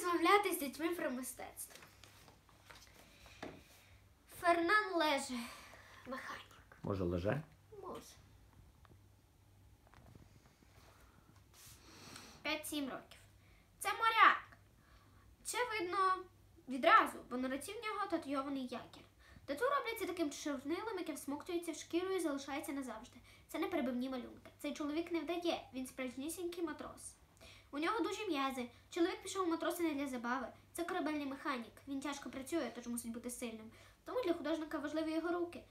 розмовляти з дітьми про мистецтво. Фернан Леже. Механік. Може, Леже? Може. 5-7 років. Це моряк. Це видно відразу, бо на руці в нього татуйований якір. Тату робляться таким чорнилом, яке всмоктується в шкіру і залишається назавжди. Це не перебивні малюнки. Цей чоловік не вдає, він справжнісінький матрос. У нього дуже м'язи. Чоловік пішов у матроси не для забави. Це корабельний механік. Він тяжко працює, тож мусить бути сильним. Тому для художника важливі його руки.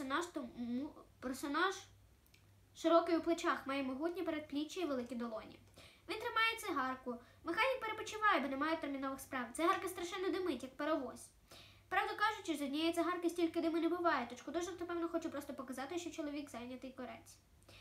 Персонаж широкий у плечах, має могутні передпліччя і великі долоні. Він тримає цигарку. Механік перепочиває, бо немає термінових справ. Цигарка страшенно димить, як паровоз. Правду кажучи, з однієї цигарки стільки диму не буває, тож художник, напевно, хоче просто показати, що чоловік зайнятий корець.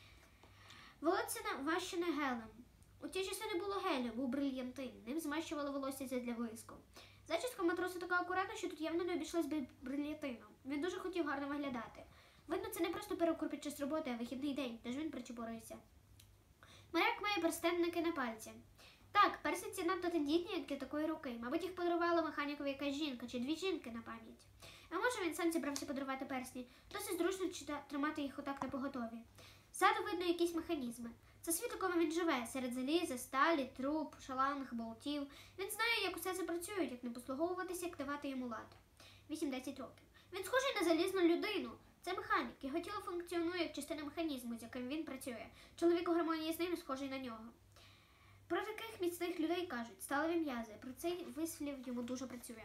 Волосся ващене гелем. У ті часи не було гелю, був брильянтин. Ним змащували волосся для блиску. Зачіска матроса така акуратна, що тут явно не обійшлось без брильянтину. Він дуже хотів гарно виглядати. Видно, це не просто перекур під час роботи, а вихідний день, тож він причепурився. Моряк має перстенники на пальці. Так, персиці надто тендітні, як для такої руки. Мабуть, їх подарувала механікові якась жінка, чи дві жінки на пам'ять. А може, він сам зібрався подарувати персні. Досить зручно тримати їх отак на поготові. Ззаду видно якісь механізми. Це світ, у якому він живе, серед заліза, сталі, труб, шаланг, болтів. Він знає, як усе це працює, як не послуговуватися, як давати йому лад. 8-10 років. Він схожий на залізну людину. Це механік. Його тіло функціонує як частина механізму, з яким він працює. Чоловік у гармонії з ним схожий на нього. Про таких міцних людей кажуть, сталеві м'язи. Про цей вислів йому дуже працює.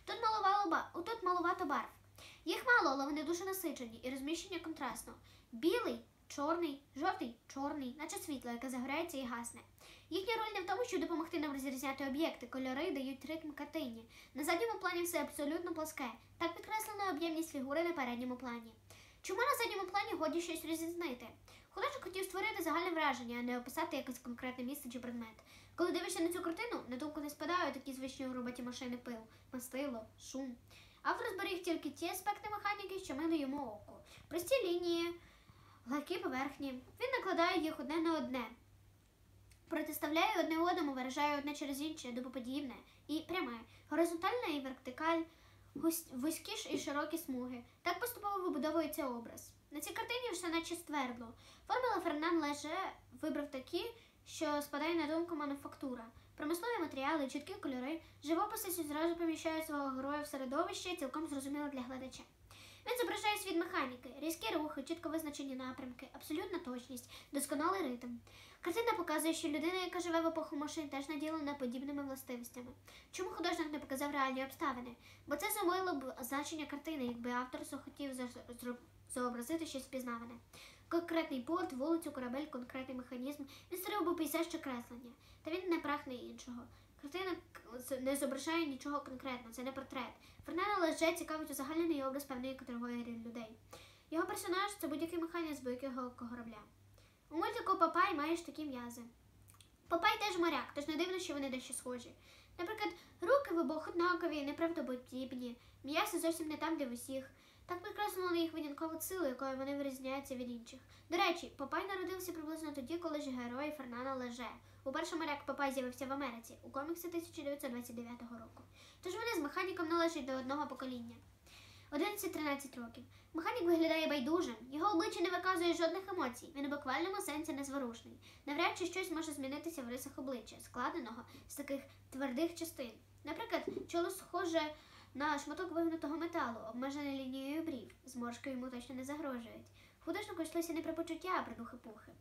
Тут малувато барв. Їх мало, але вони дуже насичені і розміщення контрастно. Білий, чорний, жовтий, чорний, наче світло, яке загорається і гасне. Їхня роль не в тому, щоб допомогти нам розрізняти об'єкти. Кольори дають ритм картині. На задньому плані все абсолютно плоске. Так підкреслена об'ємність фігури на передньому плані. Чому на задньому плані годі щось розрізнити? Художник хотів створити загальне враження, а не описати якесь конкретне місце чи предмет. Коли дивишся на цю картину, на думку не спадають такі звичні у роботі машини пил, мастило, шум. Автор зберіг тільки ті аспекти механіки, що милі йому оку. Прості лінії, гладкі поверхні. Він накладає їх одне на одне. Протиставляє одне одному, виражає одне через інше, дубоподібне і пряме, горизонтальна і вертикаль, вузькі і широкі смуги. Так поступово вибудовується образ. На цій картині все наче ствердло. Формула Фернан Леже вибрав такі, що спадає на думку мануфактура. Промислові матеріали, чіткі кольори, живописи зразу поміщають свого героя в середовище, цілком зрозуміло для глядача. Він зображає світ механіки, різкі рухи, чітко визначені напрямки, абсолютна точність, досконалий ритм. Картина показує, що людина, яка живе в епоху машин, теж наділена подібними властивостями. Чому художник не показав реальні обставини? Бо це зумило б значення картини, якби автор захотів зобразити щось впізнаване. Конкретний порт, вулицю, корабель, конкретний механізм. Він створив би пейзаж чи креслення. Та він не прагне іншого. Картина не зображає нічого конкретного, це не портрет. Фернана Леже цікавить узагальнений образ певної категорії людей. Його персонаж – це будь-який механізм будь-якого корабля. У мультику Папай маєш такі м'язи. Папай теж моряк, тож не дивно, що вони дещо схожі. Наприклад, руки в обох однакові, неправдоподібні, м'язи зовсім не там, де в усіх. Так підкреслено їх виняткову силу, якою вони вирізняються від інших. До речі, Папай народився приблизно тоді, коли ж герой Фернана Леже. Уперше моряк Папай з'явився в Америці у коміксі 1929 року. Тож вони з механіком належать до одного покоління. 11-13 років. Механік виглядає байдужим. Його обличчя не виказує жодних емоцій. Він у буквальному сенсі незворушний. Навряд чи щось може змінитися в рисах обличчя, складеного з таких твердих частин. Наприклад, чоло схоже на шматок вигнутого металу, обмежений лінією брів. Зморшки йому точно не загрожують. Художнику йшлося не про почуття, а про духи-пухи.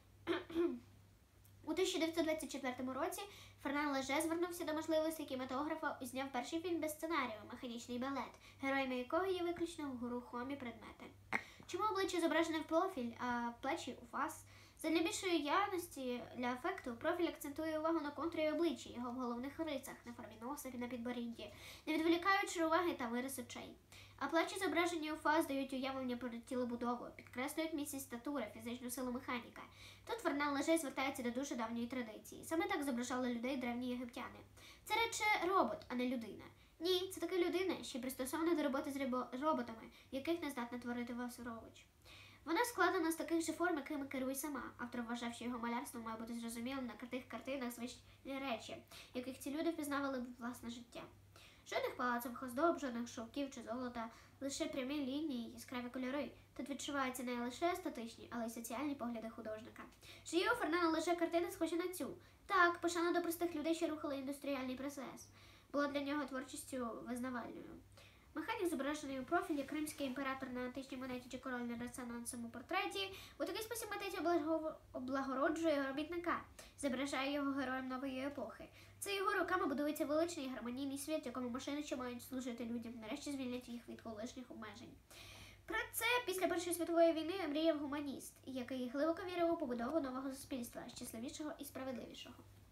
У 1924 році Фернан Леже звернувся до можливості кінематографа і зняв перший фільм без сценарію «Механічний балет», героями якого є виключно рухомі предмети. Чому обличчя зображене в профіль, а плечі у фас? Задля більшої явності для ефекту профіль акцентує увагу на контурі обличчя, його в головних рисах, на формі носа і на підборідді, не відволікаючи уваги та вирис очей. А плечі, зображені у фас, дають уявлення про тілобудову, підкреслюють міцність статури, фізичну силу механіка. Тут Фернан Леже звертається до дуже давньої традиції. Саме так зображали людей древні єгиптяни. Це радше робот, а не людина. Ні, це така людина, що пристосована до роботи з роботами, яких не здатна творити власноруч. Вона складена з таких же форм, якими керує сама. Автор вважав, що його малярство має бути зрозумілим на тих картинах звичні речі, яких ці люди впізнавали б власне життя. Жодних палацових оздоб, жодних шовків чи золота, лише прямі лінії, яскраві кольори. Тут відчуваються не лише естетичні, але й соціальні погляди художника. Чи є у Фернана лише картини, схожі на цю? Так, пошана до простих людей, що рухали індустріальний процес, була для нього творчістю визнавальною. Механік, зображений у профілі, кримський імператор на античній монеті чи король на резонансному портреті, у такий спосіб митець облагороджує робітника, зображає його героєм нової епохи. Це його руками будується величний гармонійний світ, в якому машини, що мають служити людям, нарешті звільнять їх від колишніх обмежень. Про це після Першої світової війни мріяв гуманіст, який глибоко вірив у побудову нового суспільства, щасливішого і справедливішого.